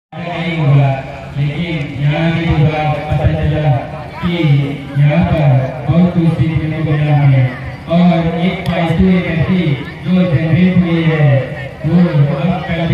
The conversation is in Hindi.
नहीं बोला, लेकिन यहाँ भी बोला, पता चला कि यहाँ पर बहुत कुछ सीखने को मिला हमें। और एक पॉजिटिव एनर्जी जो जनरेट हुई है वो अब